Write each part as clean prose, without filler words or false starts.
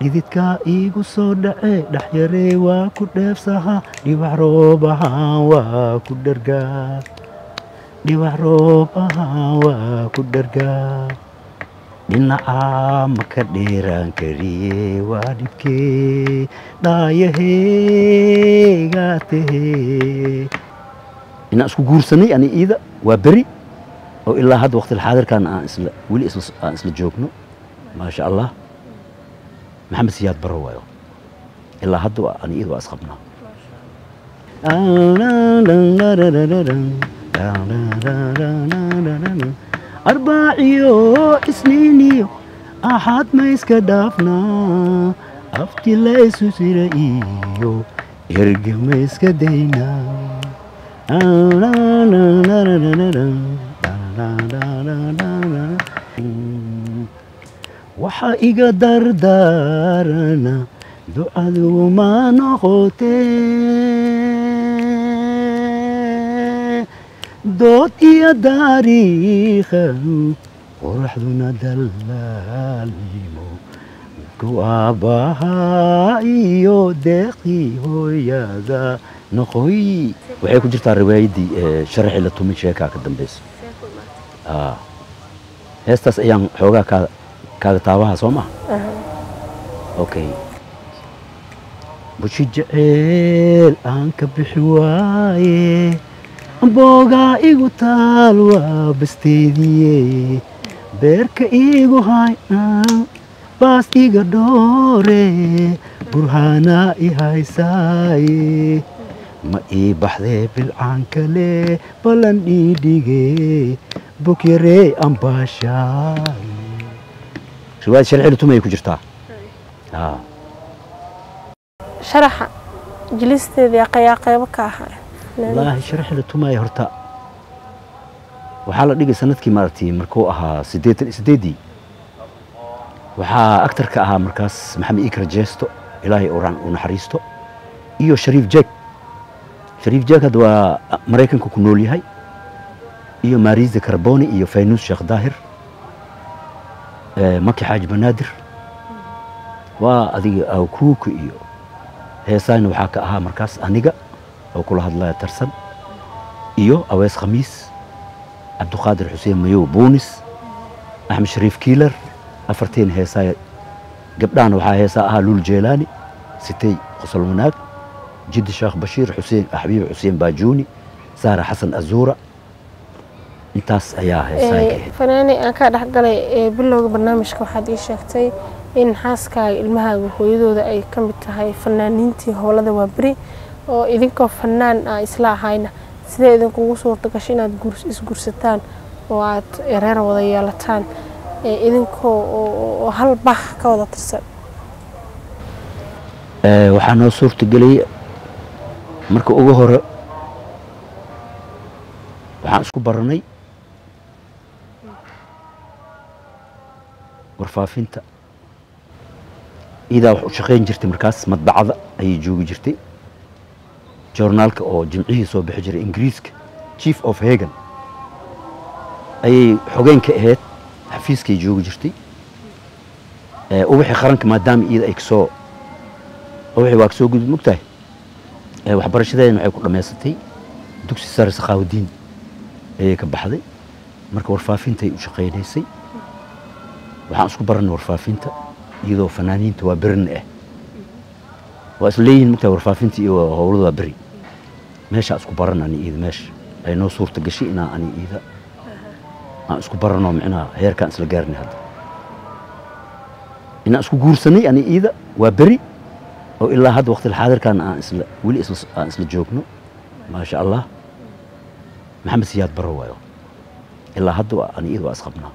dhididka igu soo dhace dhaxyaree waa ku dheefsaha dhibac roob ahaan waa ku dhargaa dhibac roob ahaan waa ku dhargaa dhinacaa ma ka dheeraan kariye waa dhibkee dhaayaheygaa tahee inaan isku guursanay ani iida waa beri oo ilaa hadda waqti xaadirkan aan isla joogno maasha allah محمد سياد بروايو إلا هدوا أنا إيد وأسخبنا أربعيو سنينيو أحد ما يسكدافنا أفتي ليسو سيرائيو يرجع ما يسكدينا waxa iga dardaarana ducadu ma noqotee dood iyo taariikhan quruxduna dallaalnimo kuwaabaha iyo deeqii hooyada noqoy waxay ku jirtaa riwaayadii sharaxi la tumay sheekaa ka dambaysa heestaas ayaan xoogaa كذا تابعها صومه اوكي بوشجعل انك بحوايه بوغا ايغو تالوا بستيديه بيرك ايغو هاي باس ايغا دوري برهانا اي هاي ساي ما اي بحذي بالعنكلي بلن ايديغي بوكيري امباشاي رواية شرعي لتومي يكون جرتها شرح جلست ذي قياقي وكاها والله شرح لتومي هرتا وحالة ديجي سندكي مرتي مركوها سديدي وحا أكتر كأها مركز محمد إكرا جيستو إلهي أوران ونحريستو إيو شريف جاك هذا مريكن كوكونولي هاي إيو ماريز كربوني إيو فينوس شيخ داهر مكي حاج بنادر وأذي أو كوكو إيو هيسان وحاكا أها مركز أنيقا أو كل هذا لا ترسل إيو أويس خميس عبد القادر حسين ميو بونس أحمد شريف كيلر أفرتين هيساي قبلان وحا هيسا أها لول جيلاني ستي قصل مناك جد الشيخ بشير حسين حبيب حسين باجوني سارة حسن أزورة intaas ayaa heesay fanaani aan ka dhaxgalay bilowga barnaamijka waxaad ii sheegtay in xaaskaaga ilmahaaga hooyadooda ay ka mid tahay fanaaniintii howlada waa bari oo idinkoo fanaan ah isla ahayna sidee idinkugu suurta gashay inaad isguursataan oo aad reer wada yeelataan idinkoo oo hal bax ka wada tirsan waxaa noo suurta geliyay marka ugu hore waxaan isku baranay warfaafinta idaa wax u shaqeyn jirtay markaas madbacada ayay joogi jirtay joornaalka oo jimcihii soo bixi jiray ingiriiska chief of hagan ayay xogeen ka ahayd xafiiskay joogi jirtay ubaxii qaranka maadaama iyada ay kasoo ubaxii waa kasoo gudub mugtahay waxbarashadeedana waxay ku dhammaysatay dugsi sare sakhaawadiin ayay ka baxday marka warfaafintay u shaqeynaysay waxaan isku baranay warfaafinta iyadoo fanaaniinta waa berin ah waa isla leeyihiin mugtahay warfaafinta iyo howlada waa beri meesha isku baran ani iida meesha ay noo suurta gashay inaan ani iida aan isku barano micnaha heerkaan isla gaarnay hadda inaan isku guursanay ani iida waa beri oo ilaa hadda waqti xaadirkan aan isla joogno maasha allah محمد سياد بروايو إلا هدوا أنا إيد وأسخبنا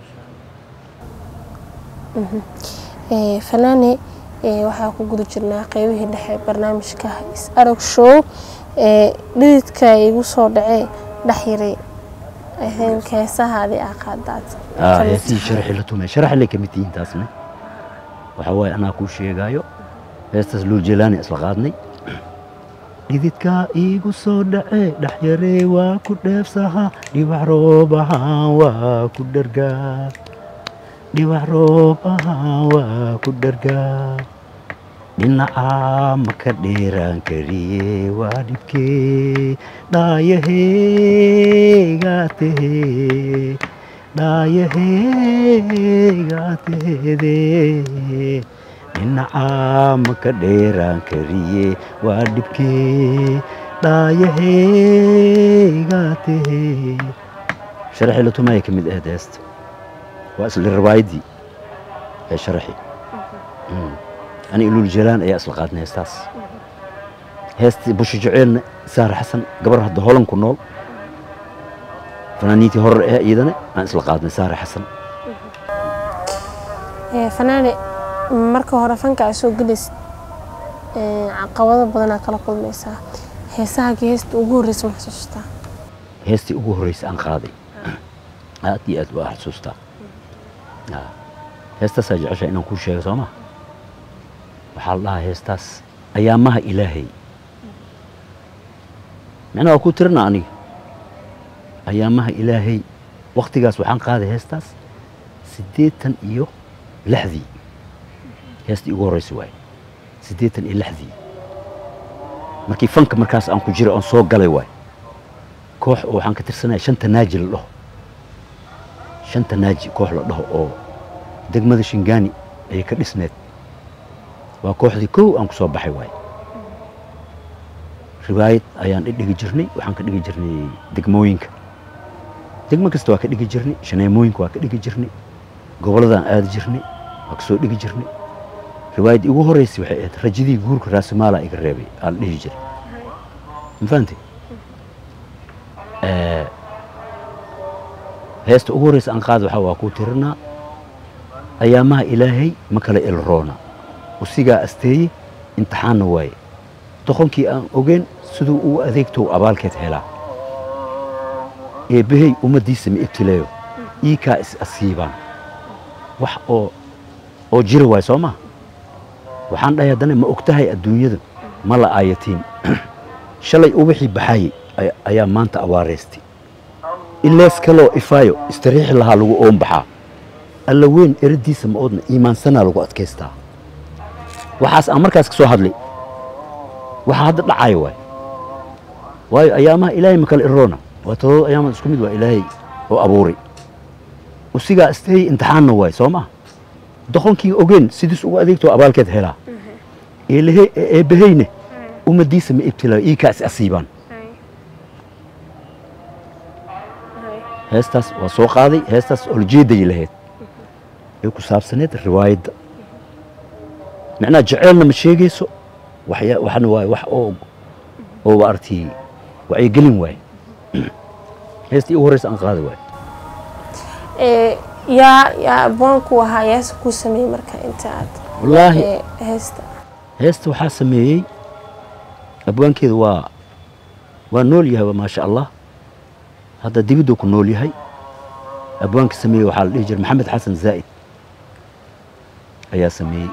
فناني waxaa ku guda jirnaa qaybihii dhexe barnaamijka is arag show dhididka igu soo dhacay dhaxiray heesahaadii aqaadaad heesii sharaxi la tumay sharaxi la kamid yihiin taasna waxa way anaa ku sheegayo heestaas loo jeelaani isla qaadnay dhididka igu soo dhacay dhaxyaree waa ku dheefsaha dhibac roob ahaan waa ku dhargaa dhibac roobaha waa ku dhargaa dhinacaa ma ka dheeraan kariye waa dhibkee dhaayaheygaa tahee dhaayaheygaa tahede dhinacaa ma ka dheeraan kariye waa dhibkee dhaayaheygaa tahee sharaxii la tumaya ka mid ahayd heesta waa isla riwaayadii ee sharaxii أنا إلو الجيران أي أصل قادنا هستاس هست بوش جعلنا سار حسن قبر هاد هولن كنول فنانيتي هور إيدنا أنا أصل قادنا سار حسن فناني marka hore fanka ay soo galis caqabado badan kala kulmaysa heesaha heesta ugu horeysa wax xasuusta heesti ugu horeysa aan qaaday aad iyo aad waa xasuusta heesta sajacasha inaan ku sheego Soomaa waxaa la dhahaa heestaas ayaamaha ilaahay macnaa waa ku tirna aniga ayaamaha ilaahay waqtigaas waxaan qaaday heestaas 86 heestii ugu horeysa waay 86 markii fanka markaas aan ku jiro aan soo galay waay koox oo waxaan ka tirsanay shanta naaji la dhaho shanta naaji koox la dhaho oo degmada Shingaani ay ka dhisneed waa kooxdii kow aan ku soo baxay waay riwaayad ayaan dhigi jirnay waxaan ka dhigi jirnay degmooyinka degmo kasta waa ka dhigi jirnay shaneemooyinka waa ka dhigi jirnay goboladaan aadi jirnay waa ka soo dhigi jirnay riwaayadii ugu horeysay waxay ahayd rajadii guurka raasmaala iga reebay aan dhihi jiray ma fahantay heesta ugu horeysa aan qaaday waxaa waa ku tirinaa ayaamaha ilaahay ma kala ilroona usigaa asteeyey imtixaanna waaye doqonkii aan ogeyn siduu uu adeegto abaalkeed helaa eebbahey ummaddiisa ma ibtileeyo iikaa is asiibaan wax oo jira waay soo maa waxaan dhahay haddana ma ogtahay adduunyada ma la aayatiin shalay ubaxii baxaayey ayaa maanta awaaraystay ilees kaloo ifaayo istariixi lahaa lagu oon baxaa alla weyn eradiisa ma oodna iimaansanaa lagu adkaystaa waxaas aan markaas ka soo hadlay waxa hadda dhacayo waayo ayaamaha ilaahay ma kala iroona waa todo ayaamad isku mid waa ilaahay oo abuuray usigaa asteeyey imtixaanna waay soo maa doqonkii ogeyn sidiis ugu adeegto abaalkeed helaa eebbaheyne ummaddiisa ma ibtilaayo iikaa is asiibaan heestaas waa soo qaaday heestaas oljeeday lahayd ee ku saabsaneed riwaayadda macnaa jaceelna ma sheegayso waxna waay wax oo artii wacyigelin waay heestii ugu horeysa aan qaaday waay yaa abwaanku ahaa yaasa ku sameeyey marka inta aad wallaahi heesta waxaa sameeyey abwaankeeda waa nool yahay maasha allah hadda dibiduu ku nool yahay abwaanka sameeyey waxaa la dhihi jiray maxamed xasan zaa'id ayaa sameeyey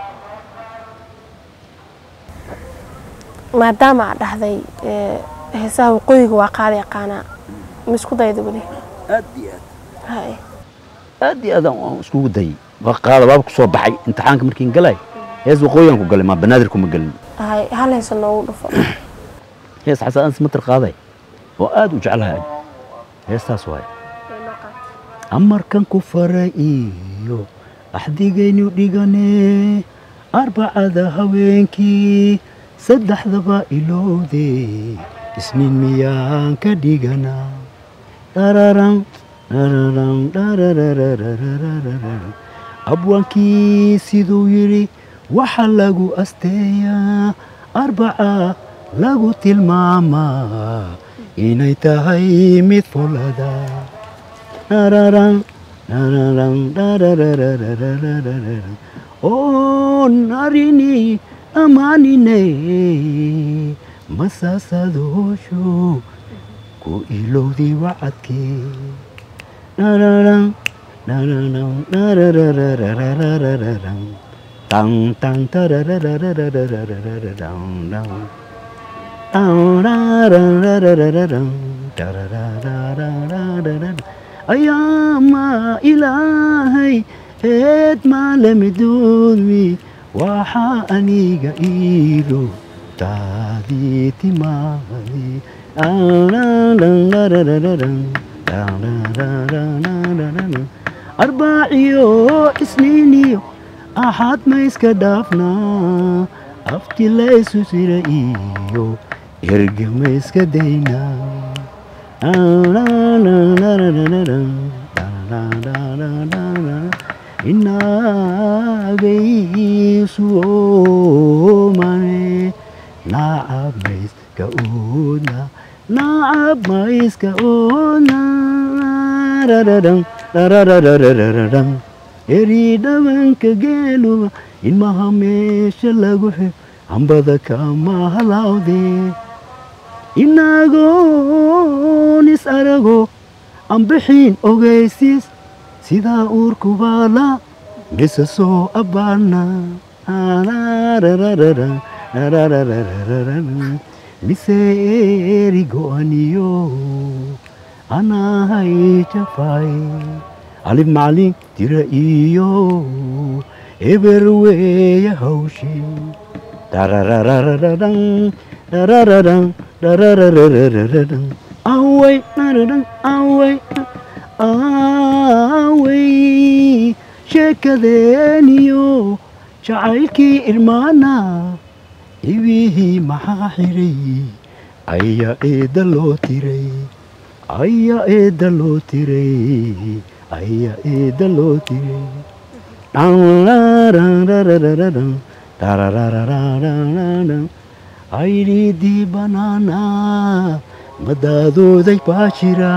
maadaama aad dhahday heesaha waqooyiga waa qaada yaqaanaa ma isku dayda weli aad iyo aad aan iskugu dayay waa qaada waaba ku soo baxay imtixaanka markiin galay hees waqooyigan ku galay maa banaadir kuma galin hal heesa noogu dhufo hees xasan smatir qaaday oo aad u jeclahay heestaas waay amarkan ku faray iyo axdigaynu dhiganee arbacada haweenkii saddexdaba ilowdee isniin miyaan ka dhiganaa dhararan dhararan dharararararararar abwaankii siduu yidhi waxa lagu asteeyaa arbaca lagu tilmaamaa inay tahay mid fulada dhararan dhararan dharararararararar oo narini amaanine masaasadoosho ku ilowdii wacadkee dhararan dhararan dharararararararar tan tan tararararararararar ayaama ilaahay heed maalamidoomi waxaa aniga iilo taadii timaadi arbaaciyo isniiniyo axad ma iska dhaafnaa afti la isu sira iyo erge ma iska daynaa inagaysu oomane nacab ma iska oodna nacab ma iska oodna eri dhabanka geeluba ilmaha meesha lagu xir hambada kama halawde inagoon is arago aan bixin ogeysiis sidaa uurkubaala dhisa soo abbaana mise eri go'aniyo anahay jafay alif macalin tira iyo eber weeya hawshin darararararan darararan darararararan away nararan away away sheekadeeniyo jacaylkii irmaana ibihii maxaa xiray ayaa eedda loo tiray ayaa eedda loo tiray ayaa eedda loo tiray aydhiidii banaana madaadooday baa jira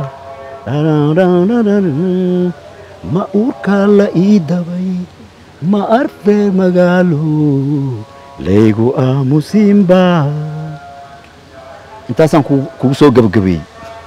ma uurkaa la ii dabay ma arfee magaalo laygu aamusiinba intaasaan kugu soo gabagabeeyey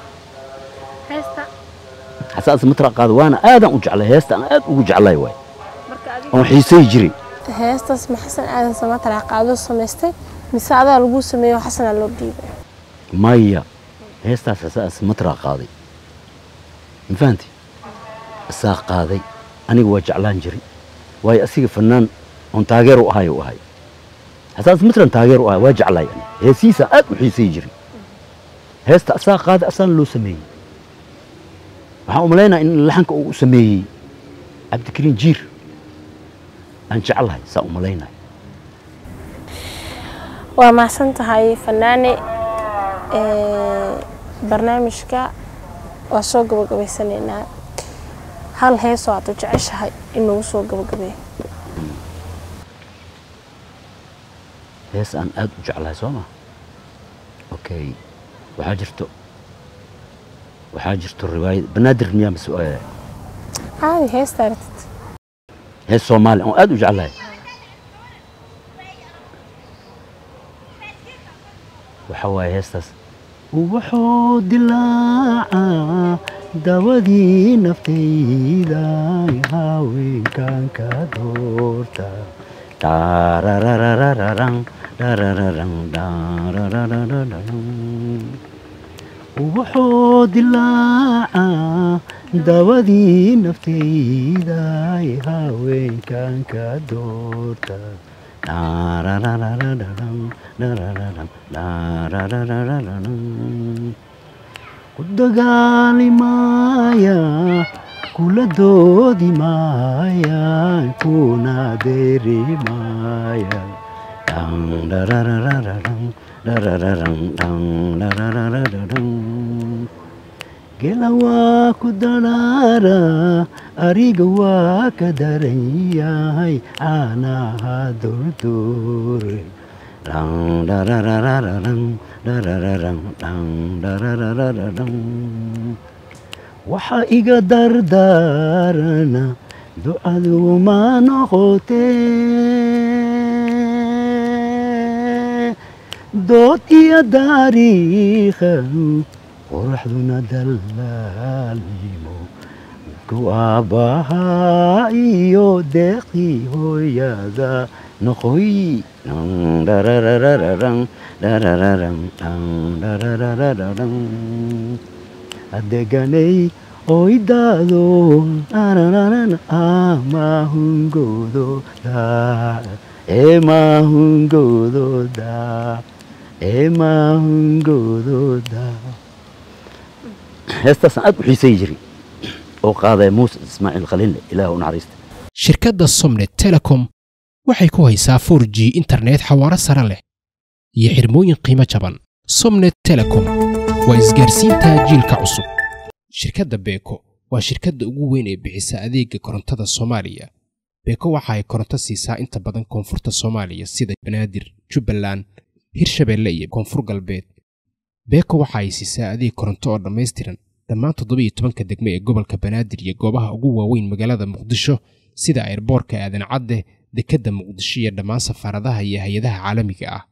xasaas matra qaado waana aadan u jeclay heesta aan aad ugu jeclay waay oon xiisay jiray heestaas ma xasan aadan samatra qaado samaystay mise adaa lagu sameeyo xasana loo dhiibay maya heestaas xasaas matra qaaday ma fahanti asaa qaaday aniga waa jeclaan jiray waayo asiga fanaan oon taageer u ahay xasaas matran taageer u ahay waa jeclay heesiisa aad u xiisay jiray heesta asaa qaaday asaan loo sameeyey waxaan u malaynayaa in laxanka uu u sameeyey cabdikariin jiir aan jeclahay saa u malaynayo waa mahadsan tahay fanaane barnaamijka waa soo gabagabaysanaynaa hal heesoo aad u jeceshahay in lagu soo gabagabeeyo hees aan aad u jeclahay soo ma okay waxaa jirto riwaayad banaadir miyaa mas caadi heesta aragtid hees soomaali oo aad u jeclahay waxa waaye heestaas wuxuu dilaacaa dawadii naftayda haweenkan ka doorta darararararan darararan darararararan wuxuu dilaacaa dawadii naftayda haweenkan ka doorta darararararan darararan darararararan ku dagaali maaya kula doodi maaya kuna deeri maaya darararararan darararan darararararan gela waa ku daraara ariga waa ka daran yahay caanaha durduure darararararan darararan darararararan waxaa iga dardaarana ducadu ma noqotee dood iyo taariikha qoraxduna dallaalimo ku aabbahaa iyo deeqii hooyada noqoy darararararan darararan darararararan adeganay oidado ananana amahungodo da emahungodo da emahungodo da heestaasaan aad u xiisay jiray oo qaaday muuse ismaaciil khaliille ilaah u naxariista shirkadda Somnet Telecom waxay ku haysaa 4G internet xawaare sare leh iyo xirmooyin qiimo jaban. Somnet Telecom waa isgaarsiinta jiilka cusub. shirkadda Beko waa shirkadda ugu weyn ee bixisa adeegga korontada Soomaaliya. Beko waxa ay koronto siisaa inta badan koonfurta Soomaaliya sida Banaadir, Jubbaland, Hirshabelle iyo Koonfur Galbeed. Beko waxa ay siisaa adeeg koronto oo dhammaystiran dhammaan 17 degme ee gobolka Banaadir iyo goobaha ugu waaweyn magaalada Muqdisho sida airportka Aadan Cadde, dekedda Muqdisho iyo dhammaan safaaradaha iyo hay'adaha caalamiga ah.